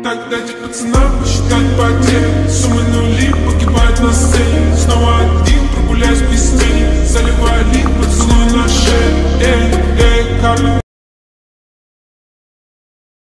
Так дайте пацанам посчитать потери. Суммы нули погибают на сцене. Снова один.